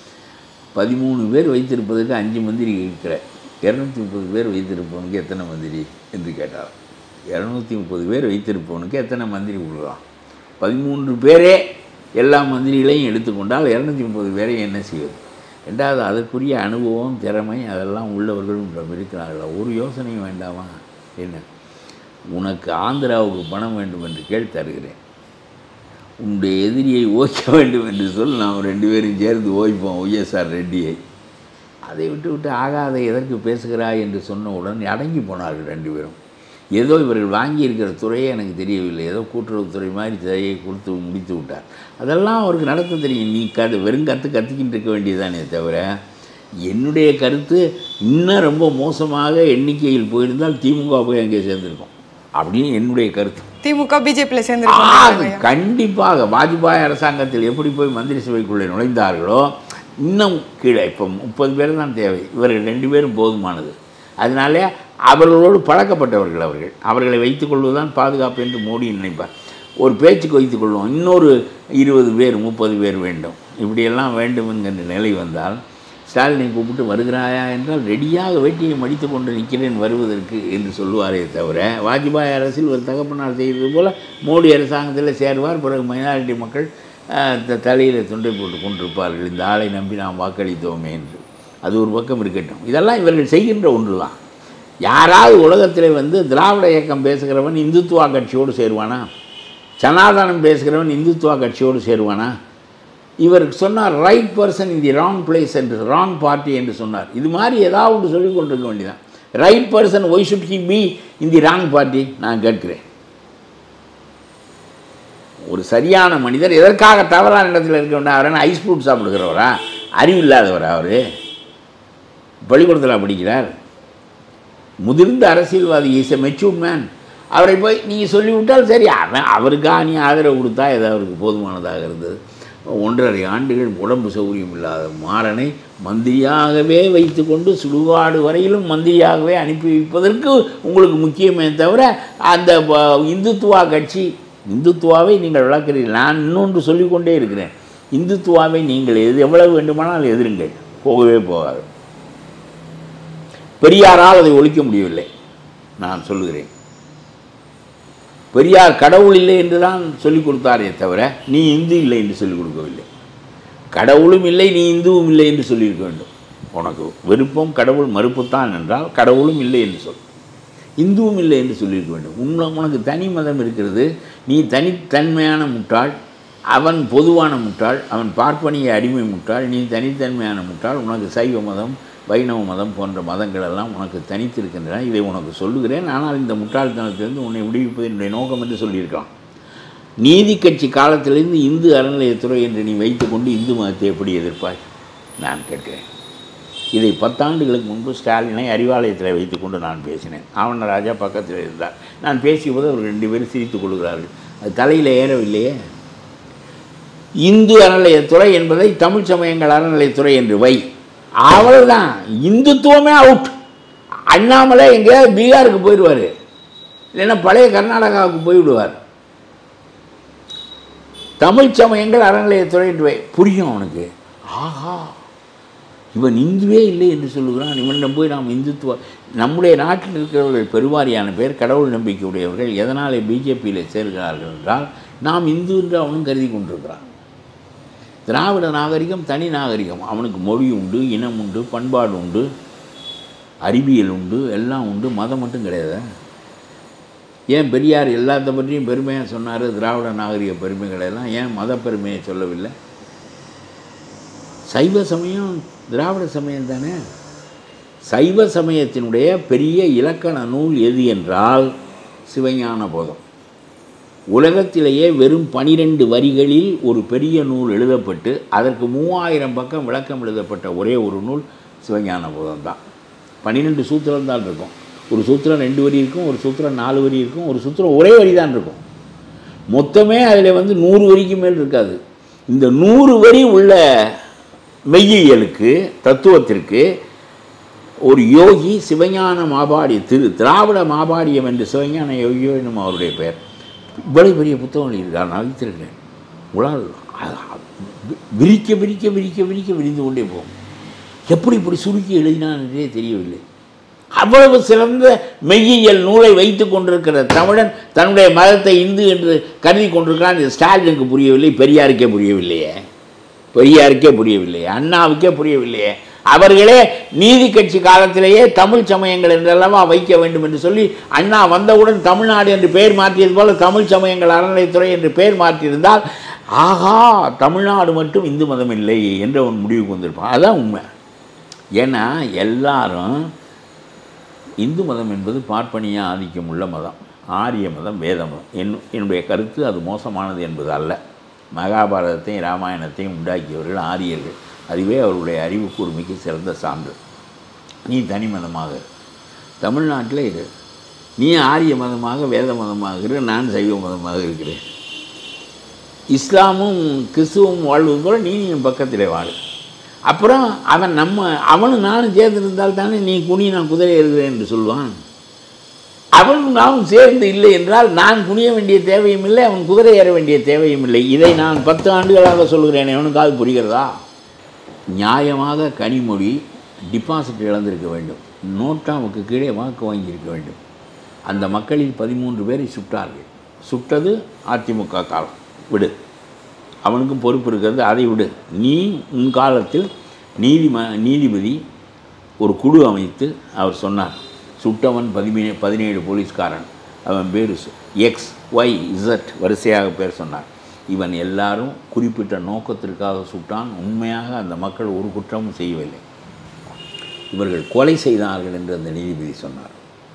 Speaker 1: பதிமூணு பேர் வைத்திருப்பதற்கு அஞ்சு மந்திரி இருக்கிற, இரநூத்தி முப்பது பேர் வைத்திருப்பவனுக்கு எத்தனை மந்திரி என்று கேட்டார். இரநூத்தி முப்பது பேர் வைத்திருப்பவனுக்கு எத்தனை மந்திரி கொடுக்கலாம்? பதிமூன்று பேரே எல்லா மந்திரிகளையும் எடுத்துக்கொண்டால் இரநூத்தி முப்பது பேரை என்ன செய்வது? ரெண்டாவது, அதற்குரிய அனுபவம், திறமை அதெல்லாம் உள்ளவர்களும் இருக்கிறார்களா? ஒரு யோசனையும் வேண்டாமா? என்ன, உனக்கு ஆந்திராவுக்கு பணம் வேண்டும் என்று கேள், தருகிறேன். உன்னுடைய எதிரியை ஓய்க்க வேண்டும் என்று சொல், நாம் ரெண்டு பேரும் சேர்ந்து ஓய்ப்போம் ஒய்எஸ்ஆர் ரெட்டியை. அதை விட்டு விட்டு ஆகாத எதற்கு பேசுகிறாய் என்று சொன்னவுடன் அடங்கி போனார்கள் ரெண்டு பேரும். ஏதோ இவர்கள் வாங்கியிருக்கிற துறையே எனக்கு தெரியவில்லை, ஏதோ கூட்டுறவுத்துறை மாதிரி துறையை கொடுத்து முடித்து விட்டார். அதெல்லாம் அவருக்கு நடத்த தெரியும். நீ கரு வெறும் கற்று கற்றுக்கிட்டு இருக்க வேண்டியதானே தவிர, என்னுடைய கருத்து இன்னும் ரொம்ப மோசமாக எண்ணிக்கையில் போயிருந்தால் திமுக போய் அங்கே சேர்ந்துருக்கோம் அப்படின்னு என்னுடைய கருத்து.
Speaker 2: திமுக பிஜேபியில் சேர்ந்து
Speaker 1: கண்டிப்பாக வாஜ்பாய் அரசாங்கத்தில் எப்படி போய் மந்திரி சபைக்குள்ளே நுழைந்தார்களோ இன்னும் கீழே இப்போ முப்பது பேர் தான் தேவை, இவர்கள் ரெண்டு பேரும் போதுமானது. அதனாலே அவர்களோடு பழக்கப்பட்டவர்கள் அவர்கள், அவர்களை வைத்துக்கொள்வதுதான் பாதுகாப்பு என்று மோடி நினைப்பார். ஒரு பேச்சுக்கு வைத்துக்கொள்வோம், இன்னொரு இருபது பேர் முப்பது பேர் வேண்டும், இப்படியெல்லாம் வேண்டும் என்கின்ற நிலை வந்தால் ஸ்டாலினை கூப்பிட்டு வருகிறாயா என்றால் ரெடியாக வேட்டியை மடித்து கொண்டு நிற்கிறேன் வருவதற்கு என்று சொல்லுவாரே தவிர, வாஜ்பாய் அரசில் ஒரு தகப்பனார் செய்தது போல் மோடி அரசாங்கத்தில் சேருவார், பிறகு மைனாரிட்டி மக்கள் தலையில் துண்டை போட்டு கொண்டிருப்பார்கள், இந்த ஆளை நம்பி நாம் வாக்களித்தோமே என்று. அது ஒரு பக்கம் இருக்கட்டும், இதெல்லாம் இவர்கள் செய்கின்ற ஒன்று தான். யாராவது உலகத்தில் வந்து திராவிட இயக்கம் பேசுகிறவன் இந்துத்துவா கட்சியோடு சேருவானா? சனாதனம் பேசுகிறவன் இந்துத்துவா கட்சியோடு சேருவானா? இவர் சொன்னார் right person in the wrong place என்று, ராங் பார்ட்டி என்று சொன்னார். இது மாதிரி ஏதாவது ஒன்று சொல்லிக் கொண்டிருக்க வேண்டியதான். Right person why should he be in the wrong party? நான் கேட்கிறேன். ஒரு சரியான மனிதர் எதற்காக தவறான இடத்துல இருக்க வேண்டாம்? அவரை ஐஸ் ஃப்ரூட் சாப்பிடுகிறவரா? அறிவில்லாதவரா? அவர் பள்ளிக்கூடத்தில் படிக்கிறார், முதிர்ந்த அரசியல்வாதி, இஸ் எ மெச்சூர்ட் மேன். அவரை போய் நீங்கள் சொல்லிவிட்டால் சரி, அவன் அவருக்காக நீ ஆதரவு கொடுத்தா ஏதாவது அவருக்கு போதுமானதாக இருந்தது. ஒன்றரை ஆண்டுகள் உடம்பு சௌகரியம் இல்லாத மாறனை மந்திரியாகவே வைத்து கொண்டு சுடுகாடு வரையிலும் மந்திரியாகவே அனுப்பி வைப்பதற்கு உங்களுக்கு முக்கியமே தவிர, அந்த இந்துத்துவா கட்சி, இந்துத்துவாவை நீங்கள் விளக்குறீர்கள். நான் இன்னொன்று சொல்லிக்கொண்டே இருக்கிறேன், இந்துத்துவாவை நீங்கள் எது எவ்வளவு வேண்டுமானால் எதிருங்கள், போகவே போகாது. பெரியாரால் அதை ஒழிக்க முடியவில்லை. நான் சொல்லுகிறேன், பெரியார் கடவுள் இல்லை என்று தான் சொல்லிக் கொடுத்தாரே தவிர நீ இந்து இல்லை என்று சொல்லிக் கொடுக்கவில்லை. கடவுளும் இல்லை நீ இந்துவும் இல்லை என்று சொல்லியிருக்க வேண்டும். உனக்கு விருப்பம் கடவுள் மறுப்புத்தான் என்றால் கடவுளும் இல்லை என்று சொல், இந்துவும் இல்லை என்று சொல்லியிருக்க வேண்டும். உங்களை உனக்கு தனி மதம் இருக்கிறது, நீ தனித்தன்மையான முட்டாள், அவன் பொதுவான முட்டாள், அவன் பார்ப்பனிய அடிமை முட்டாள், நீ தனித்தன்மையான முட்டாள். உனக்கு சைவ மதம் வைணவ மதம் போன்ற மதங்கள் எல்லாம் உனக்கு தனித்திருக்கின்றன. இதை உனக்கு சொல்லுகிறேன். ஆனால் இந்த முட்டாள்தனத்திலிருந்து உன்னை விடுவிப்பது என்னுடைய நோக்கம் என்று சொல்லியிருக்கலாம். நீதி கட்சி காலத்திலிருந்து இந்து அறநிலையத்துறை என்று நீ வைத்துக்கொண்டு இந்து மதத்தை எப்படி எதிர்ப்பாய் நான் கேட்கிறேன். இதை பத்தாண்டுகளுக்கு முன்பு ஸ்டாலினை அறிவாலயத்தில் வைத்துக்கொண்டு நான் பேசினேன். ஆவணராஜா பக்கத்தில் இருந்தார். நான் பேசியபோது அவர்கள் ரெண்டு பேரும் சிரித்துக் கொள்கிறார்கள். அது தலையில் ஏறவில்லையே. இந்து அறநிலையத்துறை என்பதை தமிழ் சமயங்கள் அறநிலையத்துறை என்று வை, அவ்வளவுதான். இந்துத்துவமே அவுட். அண்ணாமலை எங்கேயாவது பீகாருக்கு போயிடுவார், இல்லைன்னா பழைய கர்நாடகாவுக்கு போய்விடுவார். தமிழ் சமயங்கள் அறநிலையத்துறை என்று வை, புரியும் அவனுக்கு. ஆஹா, இவன் இந்துவே இல்லை என்று சொல்லுகிறான், இவனிடம் போய் நாம் இந்துத்துவ. நம்முடைய நாட்டில் இருக்கிறவர்கள் பெருவாரியான பேர் கடவுள் நம்பிக்கை உடையவர்கள். எதனாலே பிஜேபியில் சேர்கிறார்கள் என்றால் நாம் இந்து என்று அவனும் கருதி கொண்டிருக்கிறான். திராவிட நாகரிகம் தனி நாகரிகம். அவனுக்கு மொழி உண்டு, இனம் உண்டு, பண்பாடு உண்டு, அறிவியல் உண்டு, எல்லாம் உண்டு. மதம் மட்டும் கிடையாது. ஏன் பெரியார் எல்லாத்த பற்றியும் பெருமையாக சொன்னார்? திராவிட நாகரிக பெருமைகளெல்லாம் ஏன் மத பெருமையை சொல்லவில்லை? சைவ சமயம் திராவிட சமயம் தானே. சைவ சமயத்தினுடைய பெரிய இலக்கண நூல் எது என்றால் சிவஞான போதம். உலகத்திலேயே வெறும் பனிரெண்டு வரிகளில் ஒரு பெரிய நூல் எழுதப்பட்டு அதற்கு மூவாயிரம் பக்கம் விளக்கம் எழுதப்பட்ட ஒரே ஒரு நூல் சிவஞான போதம் தான். பன்னிரெண்டு சூத்திரம் தான் இருக்கும். ஒரு சூத்திரம் ரெண்டு வரி இருக்கும், ஒரு சூத்திரம் நாலு வரி இருக்கும், ஒரு சூத்திரம் ஒரே வரி தான் இருக்கும். மொத்தமே அதில் வந்து நூறு வரிக்கு மேல் இருக்காது. இந்த நூறு வரி உள்ள மெய்யியலுக்கு தத்துவத்திற்கு ஒரு யோகி சிவஞான மாபாடி திரு திராவிட மாபாடியம் என்று சிவஞான யோகியோ என்னும் அவருடைய பெயர். இவ்வளவு பெரிய புத்தகம் எழுதியிருக்கார். நான் வைத்திருக்கிறேன். உங்களால் விரிக்க விரிக்க விரிக்க விரிக்க விரிந்து கொண்டே போகும். எப்படி இப்படி சுருக்கி எழுதினான் என்றே தெரியவில்லை. அவ்வளவு சிறந்த மெய்யியல் நூலை வைத்து கொண்டிருக்கிற தமிழன் தன்னுடைய மதத்தை இந்து என்று கருதி கொண்டிருக்கிறான். இது ஸ்டாலினுக்கு புரியவில்லை, பெரியாருக்கே புரியவில்லையே, பெரியாருக்கே புரியவில்லையே, அண்ணாவுக்கே புரியவில்லையே. அவர்களே நீதி கட்சி காலத்திலேயே தமிழ் சமயங்கள் என்றெல்லாம் வைக்க வேண்டும் என்று சொல்லி அண்ணா வந்தவுடன் தமிழ்நாடு என்று பெயர் மாற்றியது போல தமிழ் சமயங்கள் அறநிலையத்துறை என்று பெயர் மாற்றியிருந்தால் ஆகா தமிழ்நாடு மட்டும் இந்து மதம் இல்லை என்ற ஒரு முடிவுக்கு வந்திருப்பான். அதுதான் உண்மை. ஏன்னா எல்லாரும் இந்து மதம் என்பது பார்ப்பனிய ஆதிக்கம் உள்ள மதம், ஆரிய மதம், வேத மதம். என் என்னுடைய கருத்து அது மோசமானது என்பது அல்ல. மகாபாரதத்தையும் ராமாயணத்தையும் உண்டாக்கியவர்கள் ஆரியர்கள். அதுவே அவருடைய அறிவு கூர்மைக்கு சிறந்த சான்று. நீ தனி மதமாக தமிழ்நாட்டில் இரு, நீ ஆரிய மதமாக வேத மதமாக இரு, நான் சைவ மதமாக இருக்கிறேன். இஸ்லாமும் கிறிஸ்துவும் வாழ்வது போல் நீ என் பக்கத்தில் வாழு. அப்புறம் அவன் நம்ம அவனும் நானும் சேர்ந்திருந்தால் தானே நீ குனி நான் குதிரை ஏறுகிறேன் என்று சொல்வான். அவனும் நானும் சேர்ந்து இல்லை என்றால் நான் குனிய வேண்டிய தேவையும் இல்லை, அவன் குதிரை ஏற வேண்டிய தேவையும் இல்லை. இதை நான் பத்து ஆண்டுகளாக சொல்கிறேன். அவனுக்காவது புரிகிறதா? நியாயமாக கனிமொழி டிபாசிட் இழந்திருக்க வேண்டும், நோட்டாவுக்கு கீழே வாக்கு வாங்கியிருக்க வேண்டும். அந்த மக்களில் பதிமூன்று பேரை சுட்டார்கள். சுட்டது அதிமுக காலம். விடு, அவனுக்கும் பொறுப்பு இருக்கிறது, அதை விடு. நீ உன் காலத்தில் நீதிம நீதிபதி ஒரு குழு அமைத்து அவர் சொன்னார், சுட்டவன் பதிமூணு பதினேழு போலீஸ்காரன், அவன் பேர் எக்ஸ் ஒய் இசட் வரிசையாக பேர் சொன்னார். இவன் எல்லாரும் குறிப்பிட்ட நோக்கத்திற்காக சுட்டான். உண்மையாக அந்த மக்கள் ஒரு குற்றமும் செய்யவில்லை, இவர்கள் கொலை செய்தார்கள் என்று அந்த நீதிபதி சொன்னார்.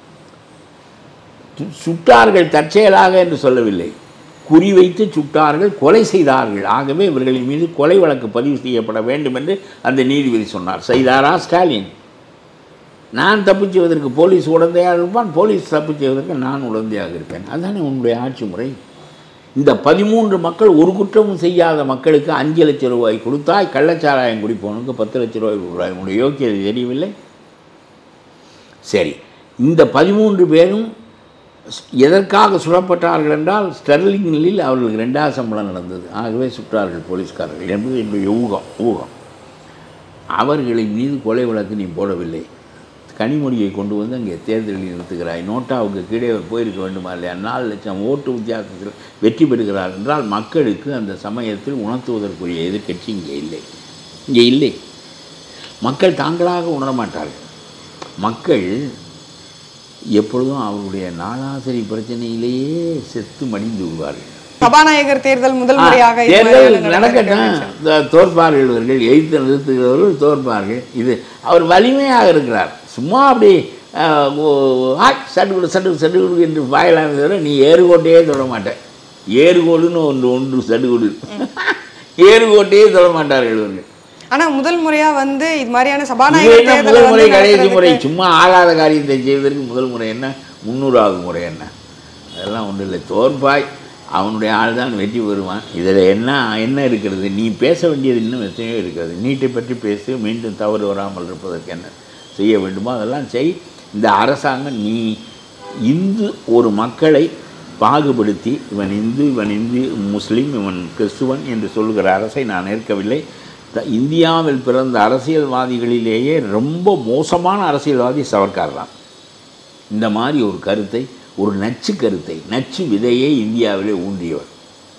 Speaker 1: சுட்டார்கள் தற்செயலாக என்று சொல்லவில்லை, குறிவைத்து சுட்டார்கள், கொலை செய்தார்கள். ஆகவே இவர்களின் மீது கொலை வழக்கு பதிவு செய்யப்பட வேண்டும் என்று அந்த நீதிபதி சொன்னார். செய்தாரா ஸ்டாலின்? நான் தப்பு செய்வதற்கு போலீஸ் உடந்தையாக இருப்பான், போலீஸ் தப்பு செய்வதற்கு நான் உடந்தையாக இருப்பேன். அதுதானே உன்னுடைய ஆட்சி முறை. இந்த பதிமூன்று மக்கள் ஒரு குற்றமும் செய்யாத மக்களுக்கு அஞ்சு லட்சம் ரூபாய் கொடுத்தாய், கள்ளச்சாராயம் குடிப்பவனுக்கு பத்து லட்சம் ரூபாய் கொடுக்குறாய். உன்னுடைய யோக்கியதை தெரியவில்லை. சரி, இந்த பதிமூன்று பேரும் எதற்காக சுடப்பட்டார்கள் என்றால் ஸ்டெர்லிங் மில்லில் அவர்களுக்கு ரெண்டாவது சம்பளம் நடந்தது, ஆகவே சுட்டார்கள் போலீஸ்காரர்கள் என்பது என்னுடைய ஊகம் ஊகம் அவர்களின் மீது கொலை வழக்கு நீ போடவில்லை. கனிமொழியை கொண்டு வந்து அங்கே தேர்தலில் நிறுத்துகிறாய், நோட்டாவுக்கு கீழே அவர் போயிருக்க வேண்டுமா இல்லையா, நாலு லட்சம் ஓட்டு வித்தியாசத்தில் வெற்றி பெறுகிறார் என்றால் மக்களுக்கு அந்த சமயத்தில் உணர்த்துவதற்குரிய எதிர்க்கட்சி இங்கே இல்லை. இங்கே இல்லை. மக்கள் தாங்களாக உணரமாட்டார்கள். மக்கள் எப்பொழுதும் அவருடைய நாளாசரி பிரச்சனையிலேயே செத்து மடிந்து விடுவார்கள்.
Speaker 2: சபாநாயகர் தேர்தல் முதல் முறையாக
Speaker 1: தேர்தல் நடக்கட்டும், தோற்பார்கள், இவர்கள் எய்த்து நிறுத்துகிறவர்கள் தோற்பார்கள். இது அவர் வலிமையாக இருக்கிறார். சும்மா அப்படி சட்டு சட்டு சட்டுகுடு என்று வாயலாமே தவிர நீ ஏறுகோட்டையே தொட மாட்டேன். ஏறுகோடுன்னு ஒன்று ஒன்று சட்டுகுடு, ஏறுகோட்டையே தொட மாட்டார்கள் இவர்கள்.
Speaker 2: ஆனா முதல் முறையா வந்து இது மாதிரியான சபாநாயகர் தேர்தல்
Speaker 1: முதல் முறை கடைசி முறை சும்மா ஆகாத காரியத்தை செய்வதற்கு முதல் முறை என்ன, முன்னூறாவது முறை என்ன, அதெல்லாம் ஒன்றும் இல்லை. தோற்பாய், அவனுடைய ஆள் தான் வெற்றி பெறுவான். இதில் என்ன என்ன இருக்கிறது? நீ பேச வேண்டியது இன்னும் எத்தனையோ இருக்கிறது. நீட்டை பற்றி பேசி மீண்டும் தவறு வராமல் இருப்பதற்கு என்ன செய்ய வேண்டுமோ அதெல்லாம் செய். இந்த அரசாங்கம் நீ இந்து ஒரு மக்களை பாகுபடுத்தி இவன் இந்து இவன் இந்து முஸ்லீம் இவன் கிறிஸ்துவன் என்று சொல்கிற அரசை நான் ஏற்கவில்லை. இந்தியாவில் பிறந்த அரசியல்வாதிகளிலேயே ரொம்ப மோசமான அரசியல்வாதி சவர்கார் தான். இந்த மாதிரி ஒரு கருத்தை, ஒரு நச்சு கருத்தை, நச்சு விதையை இந்தியாவிலே ஊன்றியவர்.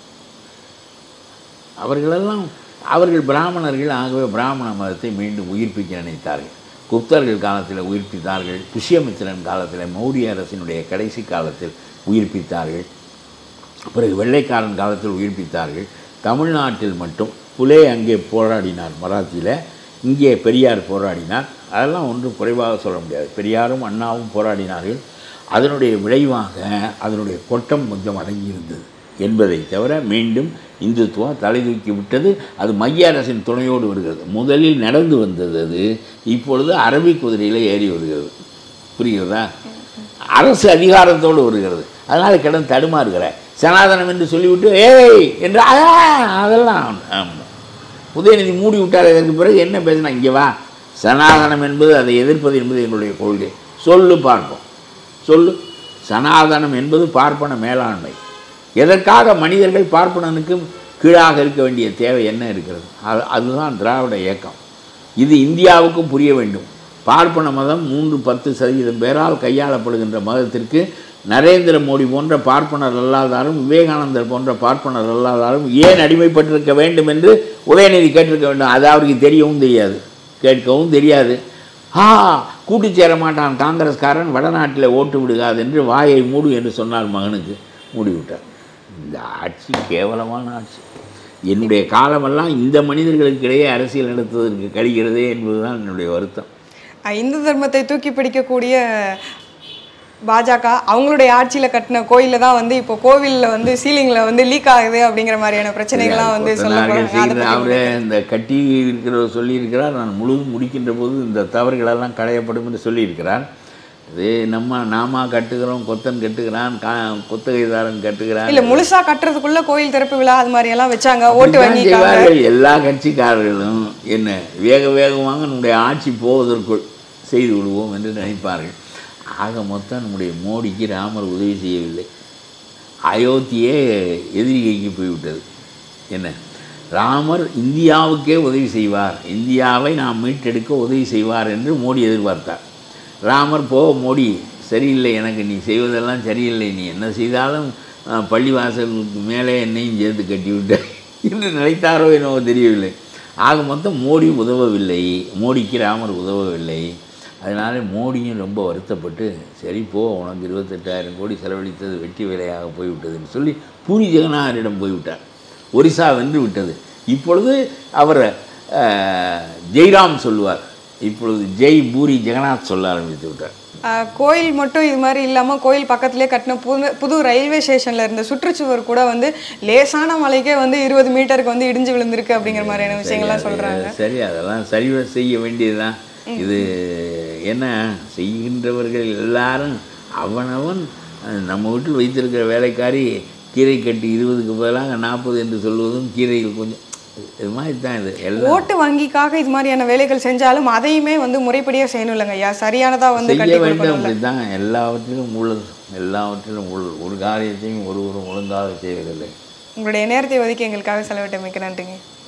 Speaker 1: அவர்களெல்லாம் அவர்கள் பிராமணர்கள், ஆகவே பிராமண மதத்தை மீண்டும் உயிர்ப்பிக்க நினைத்தார்கள். குப்தர்கள் காலத்தில் உயிர்ப்பித்தார்கள், புஷ்யமித்திரன் காலத்தில், மௌரிய அரசினுடைய கடைசி காலத்தில் உயிர்ப்பித்தார்கள், பிறகு வெள்ளைக்காரன் காலத்தில் உயிர்ப்பித்தார்கள். தமிழ்நாட்டில் மட்டும் புலே அங்கே போராடினார் மராத்தியில், இங்கே பெரியார் போராடினார். அதெல்லாம் ஒன்றும் குறைவாக சொல்ல முடியாது. பெரியாரும் அண்ணாவும் போராடினார்கள். அதனுடைய விளைவாக அதனுடைய கொட்டம் கொஞ்சம் அடங்கியிருந்தது என்பதை தவிர மீண்டும் இந்துத்துவம் தலை தூக்கி விட்டது. அது மைய அரசின் துணையோடு வருகிறது. முதலில் நடந்து வந்தது அது, இப்பொழுது அரபி குதிரையில் ஏறி வருகிறது. புரிகிறதா? அரசு அதிகாரத்தோடு வருகிறது. அதனால் கிடந்து தடுமாறுகிற சனாதனம் என்று சொல்லிவிட்டு ஏய் என்று அதெல்லாம் உதயநிதி மூடி விட்டார். இதற்கு பிறகு என்ன பேசினா, இங்கே வா, சனாதனம் என்பது அதை எதிர்ப்பது என்பது எங்களுடைய கொள்கை, சொல்லு பார்ப்போம், சொல்லு. சனாதனம் என்பது பார்ப்பன மேலாண்மை. எதற்காக மனிதர்கள் பார்ப்பனனுக்கு கீழாக இருக்க வேண்டிய தேவை என்ன இருக்கிறது? அது அதுதான் திராவிட இயக்கம். இது இந்தியாவுக்கும் புரிய வேண்டும். பார்ப்பன மதம் மூன்று பத்து சதவீதம் பேரால் கையாளப்படுகின்ற மதத்திற்கு நரேந்திர மோடி போன்ற பார்ப்பனர் அல்லாதாரும், விவேகானந்தர் போன்ற பார்ப்பனர் அல்லாதாரும் ஏன் அடிமைப்பட்டிருக்க வேண்டும் என்று உதயநிதி கேட்டிருக்க வேண்டும். அது அவருக்கு தெரியவும் தெரியாது, கேட்கவும் தெரியாது. ஆ கூட்டு சேர மாட்டான் காங்கிரஸ்காரன், வடநாட்டில் ஓட்டு விடுகாது என்று வாயை மூடு என்று சொன்னார் மகனுக்கு, மூடிவிட்டார். இந்த ஆட்சி கேவலமான ஆட்சி. என்னுடைய காலமெல்லாம் இந்த மனிதர்களுக்கு இடையே அரசியல் நடத்துவதற்கு கழிகிறதே என்பதுதான் என்னுடைய வருத்தம்.
Speaker 2: இந்து தர்மத்தை தூக்கி பிடிக்கக்கூடிய பாஜக அவங்களுடைய ஆட்சியில் கட்டின கோயிலில் தான் வந்து இப்போ கோவிலில் வந்து சீலிங்கில் வந்து லீக் ஆகுது அப்படிங்கிற மாதிரியான பிரச்சனைகள்லாம் வந்து சொல்லுவாங்க.
Speaker 1: அவரே இந்த கட்டி இருக்கிறவர் சொல்லியிருக்கிறார், நான் முழுதும் முடிக்கின்ற போது இந்த தவறுகளெல்லாம் களையப்படும் என்று சொல்லியிருக்கிறார். இது நம்ம நாம கட்டுகிறோம், கொத்தன் கட்டுகிறான், கா கொத்தகைதாரன் கட்டுகிறான்.
Speaker 2: இல்லை முழுசா கட்டுறதுக்குள்ள கோயில் திறப்பு விழா அது மாதிரி எல்லாம் வச்சாங்க, ஓட்டு வாங்கி
Speaker 1: செய்வார்கள். எல்லா கட்சிக்காரர்களும் என்ன வேக வேகமாக நம்முடைய ஆட்சி போவதற்குள் செய்து விடுவோம் என்று நினைப்பார்கள். ஆக மொத்தம் நம்முடைய மோடிக்கு ராமர் உதவி செய்யவில்லை. அயோத்தியே எதிரிகைக்கு போய்விட்டது. என்ன, ராமர் இந்தியாவுக்கே உதவி செய்வார், இந்தியாவை நாம் மீட்டெடுக்க உதவி செய்வார் என்று மோடி எதிர்பார்த்தார். ராமர் போ மோடி சரியில்லை, எனக்கு நீ செய்வதெல்லாம் சரியில்லை, நீ என்ன செய்தாலும் பள்ளிவாசலுக்கு மேலே என்னையும் சேர்த்து கட்டிவிட்ட என்று நினைத்தாரோ என்னவோ தெரியவில்லை. ஆக மொத்தம் மோடி உதவவில்லை, மோடிக்கு ராமர் உதவவில்லை. அதனால் மோடியும் ரொம்ப வருத்தப்பட்டு, சரி போ, உனக்கு இருபத்தெட்டாயிரம் கோடி செலவழித்தது வெற்றி வேலையாக போய்விட்டதுன்னு சொல்லி பூரி ஜெகநாதரிடம் போய்விட்டார். ஒரிசா வென்று விட்டது. இப்பொழுது அவர் ஜெய்ராம் சொல்லுவார், இப்பொழுது ஜெய் பூரி ஜெகநாத் சொல்ல ஆரம்பித்து விட்டார்.
Speaker 2: கோயில் மட்டும் இது மாதிரி இல்லாமல் கோயில் பக்கத்துலேயே கட்டின புது புது ரயில்வே ஸ்டேஷனில் இருந்த சுற்றுச்சுவர் கூட வந்து லேசான மலைக்கே வந்து இருபது மீட்டருக்கு வந்து இடிஞ்சு விழுந்திருக்கு அப்படிங்கிற மாதிரியான விஷயங்கள்லாம் சொல்கிறாங்க.
Speaker 1: சரி, அதெல்லாம் சரி செய்ய வேண்டியதுதான். இது என்ன, செய்கின்றவர்கள் எல்லாரும் அவனவன் நம்ம வீட்டில் வைத்திருக்கிற வேலைக்காரி கீரை கட்டி இருபதுக்கு பதிலாக நாற்பது என்று சொல்வதும் கீரைகள் கொஞ்சம் இது மாதிரி தான். இது எல்லாம் ஓட்டு
Speaker 2: வங்கிக்காக இது மாதிரியான வேலைகள் செஞ்சாலும் அதையுமே வந்து முறைப்படியாக செய்யணும் இல்லைங்க ஐயா, சரியானதாக வந்து
Speaker 1: செய்ய வேண்டும். அப்படி தான் எல்லாவற்றிலும் ஊழல், எல்லாவற்றிலும் ஊழல். ஒரு காரியத்தையும் ஒருவரும் ஒழுங்காக செய்வதில்லை.
Speaker 2: உங்களுடைய நேரத்தை ஒதுக்கி எங்களுக்காக செலவிட்டமைக்கு நன்றிங்க.